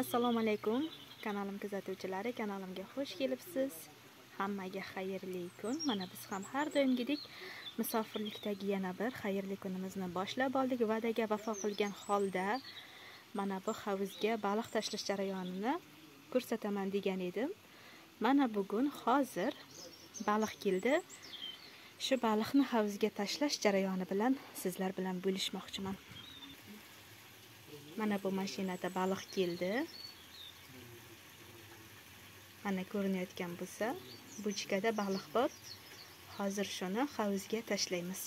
Assalomu alaykum kanalim kuzatuvchilari, kanalimga xush kelibsiz. Hammaga xayrli kun. Mana biz ham har doimgidek musofirlikdagi yana bir xayrli kunimizni boshlab oldik. Va'daga vafo qilgan holda mana bu havuzga baliq tashlash jarayonini ko'rsataman degan edim. Mana bugun hozir baliq keldi. Shu baliqni havuzga tashlash jarayoni bilan sizlar bilan bo'lishmoqchiman. Mana bu mashinada baliq keldi. Mana ko'rinayotgan bo'lsa, bochkada baliq bor. Hozir shuni havuzga tashlaymiz.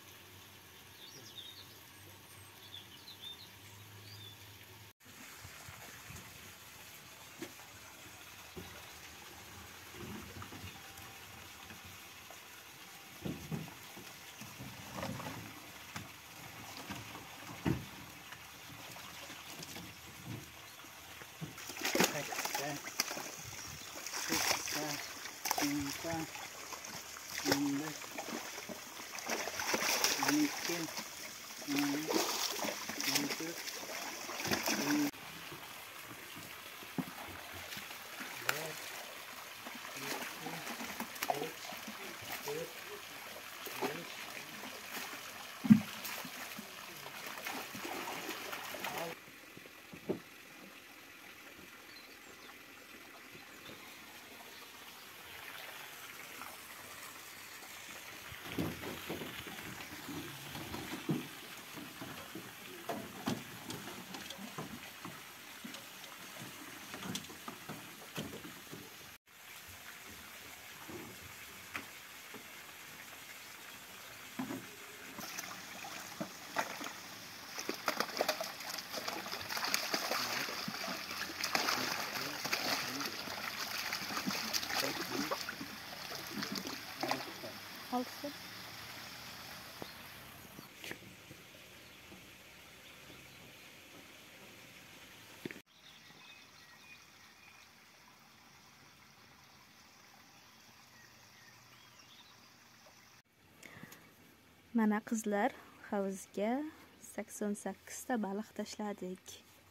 Mana qizlar havuzga 88 ta baliq tashladik.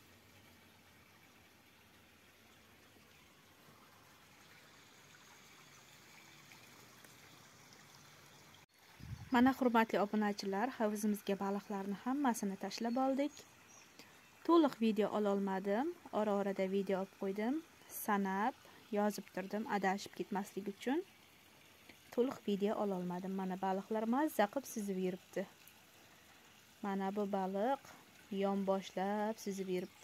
Mana hurmatli obunachilar, havuzimizga baliqlarni hammasini tashlab oldik. To'liq video ola olmadim. Ora-orada video olib qo'ydim. Sanab yozib turdim, adashib ketmaslik uchun. To'liq video ola olmadim. Mana baliqlar mazza qilib suzib yuribdi. Mana bu baliq yon boshlab suzib yuribdi.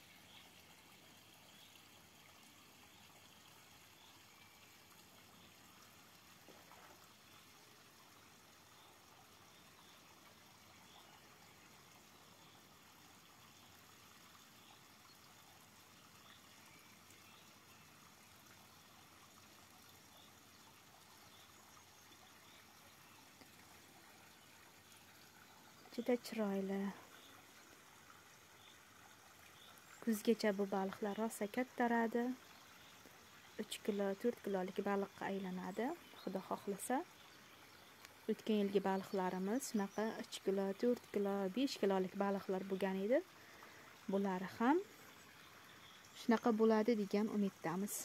Juda chiroyli. Kuzgacha bu baliqlar rosa kattaradi. 3 kilo, 4 kilolik baliqqa aylanadi, Xudo xohlasa. O'tgan yilgi baliqlarimiz shunaqa 3 kilo, 4 kilo, 5 kilolik baliqlar bo'lgan edi. Bular ham shunaqa bo'ladi degan umiddamiz.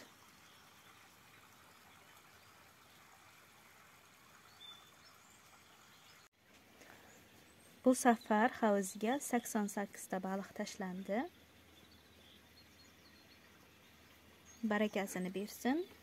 Bu safar havuzga 88 ta baliq tashlandi. Barakasini bersin.